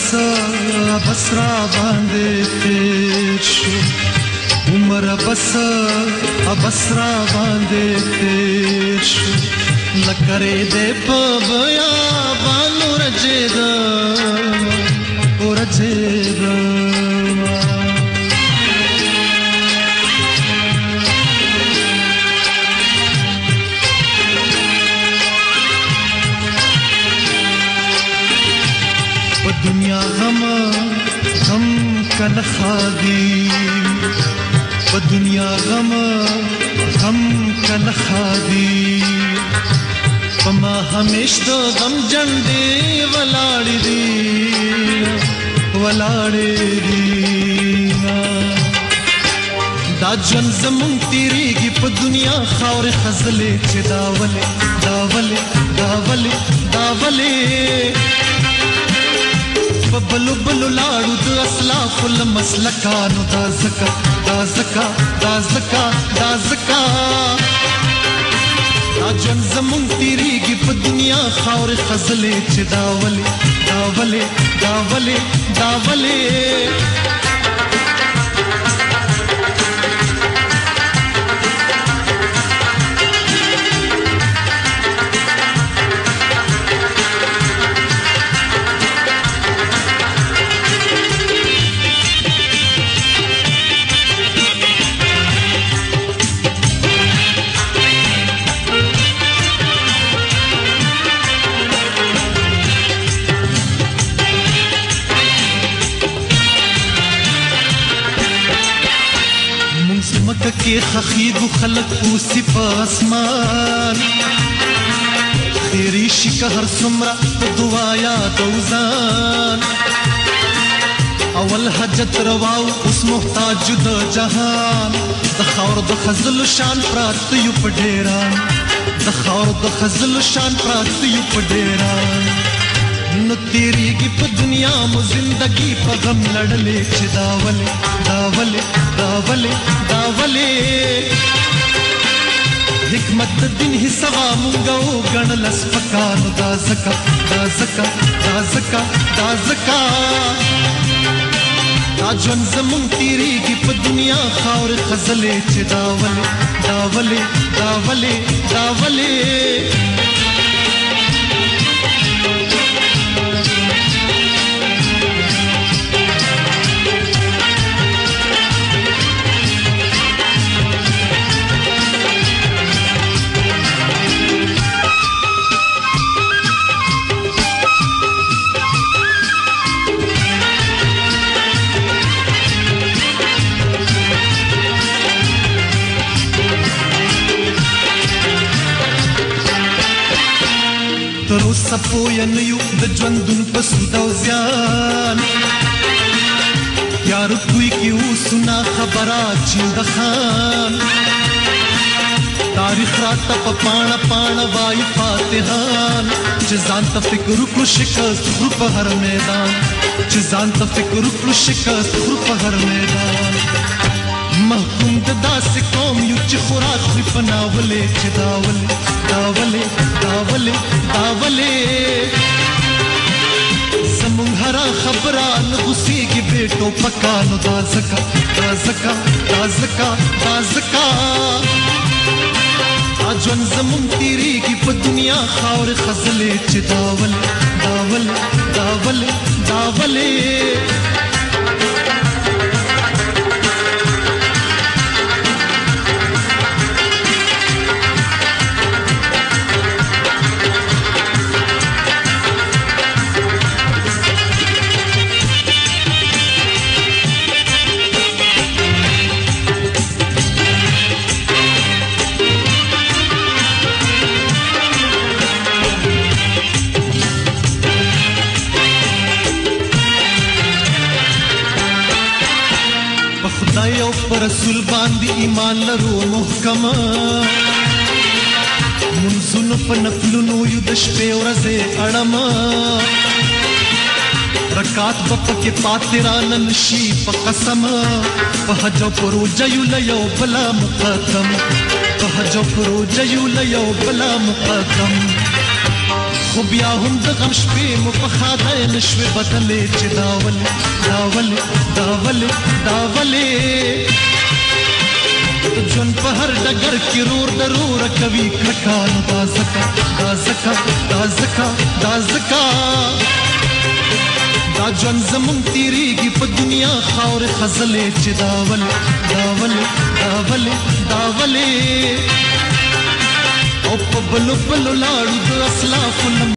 بس را باندې تیر شو عمر بس را باندې تیر شو لکرې دې په بیا باندې ورځېدا دنیا غم کل خادی په دنیا غم کل خادی پما همیش د غم جنډې ولاړې دي دا ژوند زمون تیریږي په دنیا خاورې خزلې چې داولې بلو بلو لاړو د اسلاف المسلکانو دا زکا دا ژوند زمون تیریږي په دنیا خاورې خزلې چې داولې کې خخیدو خلق اوسی په اسمان خیری شي که هر څومره په دعا یادو ځان اول حاجت رواو اوس محتاج د جهان د خاور د خزل شان پراته یو په ډیران د خاور د خزل شان پراته یو په ډیران نو تیریږي په دنیا مو زندگی په غم لړلې چې داولې حکمت د دین حسابا مونږه وګڼل سپکانو دا زکا دا ژوند زمون تیریږي په دنیا خاورې خزلې چې داولې تر اوسه پوه نه یو د ژوندون په سود او زیان یار کوی کې اوسونه خبره چې د خان تاریخ راته په پاڼه وای فاتحان چې ځان ته فکر وکړو شکست خور په هر میدان محکوم د داسې قوم یو چې خوراک خوري په ناولې چې داولې زمونږ هره خبره نه غوسېږي بیټو پکانو دا زکا ژوند زمون تیریږي په دنیا خاورې خزلې چې داولې خدای او پر رسول باندې ایمان لرو محکمه منځونو په نفلونو یو د شپې ورځې اړمه رکات په پکې پاتې رانه نشي په قسم په حج او پروژه یو له یو بلا مقدم خو بیا هم د غم شپې مو په خاطر نشوې بدلې چې داولې ژوند په هر ډګر کې رور ضرور کوي کرکا نو دا ځکه دا ژوند زمونږ تیریږي په دنیا خاورې خزلې چې داولې او په بلو لاړو د اسلافو